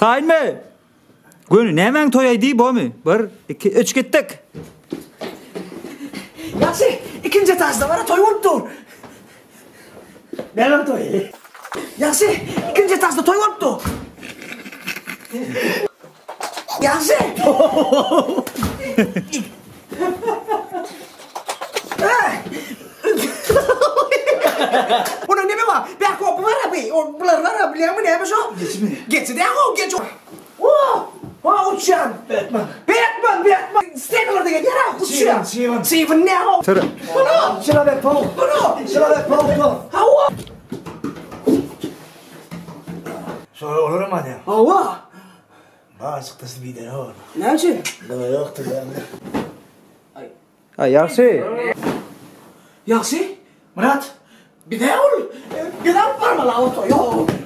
Kayınmı? Gönü nemen toyaydı bu mu? 1, 2, 3 gittik. Yaxshi, ikinci etajda bana toy oluptur. Neden toy? Yaxshi, ikinci etajda toy oluptur. Yaxshi. Bunun nemi var? Ben kopu var abi. Bunlar var abi. Biliyor musun neymiş o? Geçme. Geçti de o. Geç o. Uçan. Batman. Stapler'da gel. Uçan. Steven ne o? Söyle. Bunu. Şuna ver Paul. Bunu. Şuna ver Paul. Hava. Sonra olur mu hadi? Hava. Bana sıktısı bir de olur. Ne için? Bana yoktur yani. Ha yaxshi. Yaxshi. Murat. Bir de ol. Bir de parmağı oto. Yok.